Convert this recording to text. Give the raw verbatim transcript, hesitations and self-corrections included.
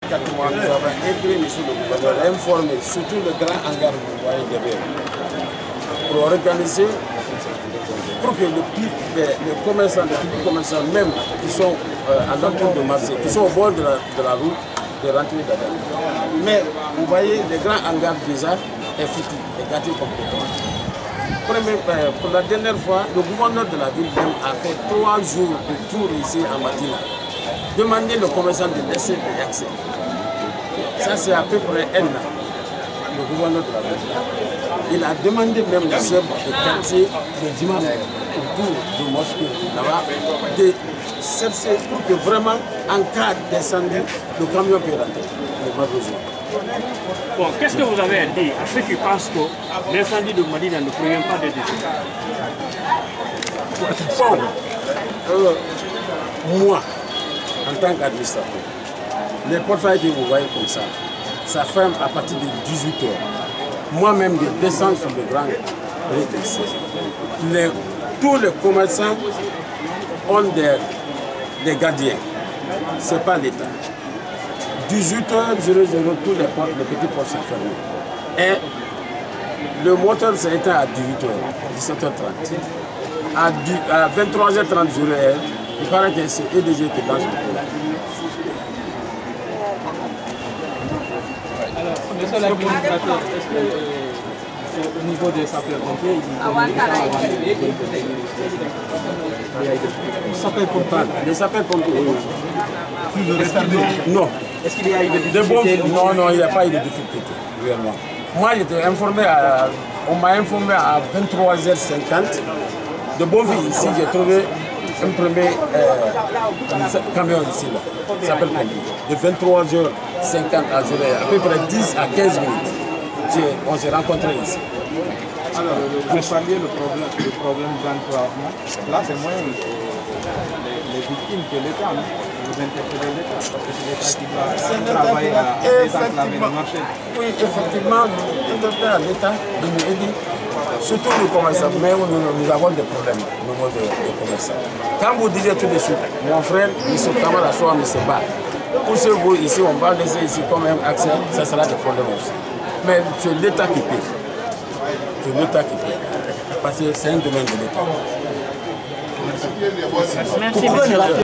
quatre mois, nous avons écrit monsieur le gouverneur, informé, surtout le grand hangar que vous voyez derrière, pour organiser, pour que le, les, les commerçants, les petits commerçants même qui sont euh, à l'entour de Marseille, qui sont au bord de la, de la route, de rentrer dedans. Mais vous voyez, le grand hangar déjà est foutu, est gâté complètement. Pour la dernière fois, le gouverneur de la ville même a fait trois jours de tour ici en matinée. Demander le commerçant de laisser les accès. Ça, c'est à peu près un an. Le gouverneur de la ville. Il a demandé même le chef de quartier, le dimanche, autour de Moscou, là-bas, de chercher pour que vraiment, en cas d'incendie, le camion peut rentrer. Bon, qu'est-ce que vous avez à dire à ceux qui pensent que l'incendie de Madina ne provient pas de décision? Bon, euh, moi, en tant qu'administrateur, les portails que vous voyez comme ça, ça ferme à partir de dix-huit heures. Moi-même, je descends sur le grand route ici. Les, tous les commerçants ont des, des gardiens. Ce n'est pas l'État. dix-huit heures, tous les, portes, les petits portes sont fermés. Et le moteur s'est éteint à dix-huit heures, dix-sept heures trente. À, à vingt-trois heures trente, il paraît que c'est E D G qui lance le problème. Alors, monsieur l'administrateur, est-ce que euh, au niveau des sapeurs-pompiers, ils sapeurs-pompiers Les sapeurs-pompiers Non. Est-ce qu'il y a eu des difficultés? Non, non, il n'y a pas eu de difficulté, réellement. Moi, j'étais informé, à, on m'a informé à vingt-trois heures cinquante. De Bonville, ici, j'ai trouvé un premier euh, camion ici, là. Il s'appelle Pompier. De vingt-trois heures cinquante à zéro heure, à peu près dix à quinze minutes. On s'est rencontrés ici. Alors, vous parliez le problème, le problème d'enclavement. Là, c'est moins les, les victimes que l'État. Vous interpellez l'État, parce que c'est l'État qui va travailler à désenclaver le marché. Oui, effectivement, nous interpellons l'État de nous aider. Surtout les commerçants, mais nous, nous avons des problèmes au niveau des, des commerçants. Quand vous disiez tout de suite, mon frère, M. Kamara Soa, M. Ba, pour ceux vous ici, on va laisser ici quand même accès, ça sera des problèmes aussi. Mais c'est l'État qui paie. C'est l'État qui paie. Parce que c'est un domaine de l'État. Merci. Merci.